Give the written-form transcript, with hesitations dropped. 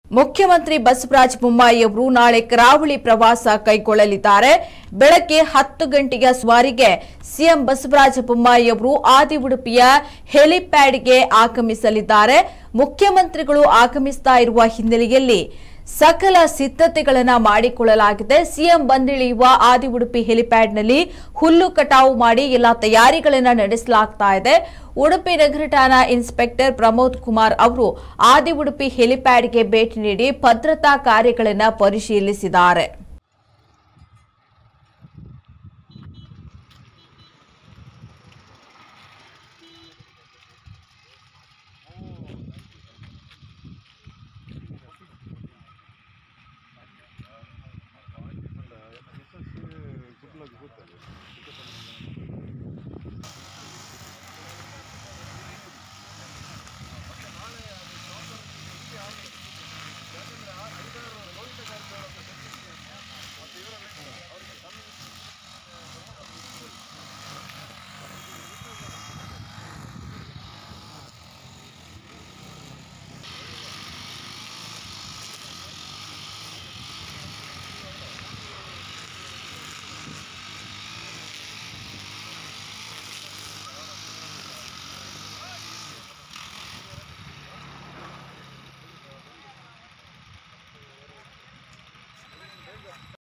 ಮುಖ್ಯಮಂತ್ರಿ ಬಸವರಾಜ ಬೊಮ್ಮಾಯಿ ಅವರು ನಾಳೆ ಕರಾವಳಿ ಪ್ರವಾಸ ಕೈಗೊಳ್ಳಲಿದ್ದಾರೆ. ಬೆಳಗ್ಗೆ 10 ಗಂಟೆಯ ಸುಮಾರಿಗೆ ಸಿಎಂ ಬಸವರಾಜ ಬೊಮ್ಮಾಯಿ ಅವರು ಆದಿಉಡುಪಿಯ ಹೆಲಿಪ್ಯಾಡ್ಗೆ ಆಗಮಿಸಲಿದ್ದಾರೆ. ಮುಖ್ಯಮಂತ್ರಿಗಳು ಆಗಮಿಸ್ತಾ ಇರುವ ಹಿನ್ನೆಲೆಯಲ್ಲಿ ಸಕಲ ಸಿದ್ಧತೆಗಳನ್ನು ಮಾಡಿಕೊಳ್ಳಲಾಗಿದೆ. ಸಿಎಂ ಬಂದಿಳಿಯುವ ಆದಿಉಡುಪಿ ಹೆಲಿಪ್ಯಾಡ್ನಲ್ಲಿ ಹುಲ್ಲು ಕಟಾವು ಮಾಡಿ ಎಲ್ಲ ತಯಾರಿಗಳನ್ನು ನಡೆಸಲಾಗ್ತಾ ಇದೆ. ಉಡುಪಿ ನಗರ ಠಾಣಾ ಇನ್ಸ್ಪೆಕ್ಟರ್ ಪ್ರಮೋದ್ ಕುಮಾರ್ ಅವರು ಆದಿಉಡುಪಿ ಹೆಲಿಪ್ಯಾಡ್ಗೆ ಭೇಟಿ ನೀಡಿ ಭದ್ರತಾ ಕಾರ್ಯಗಳನ್ನು ಪರಿಶೀಲಿಸಿದ್ದಾರೆ.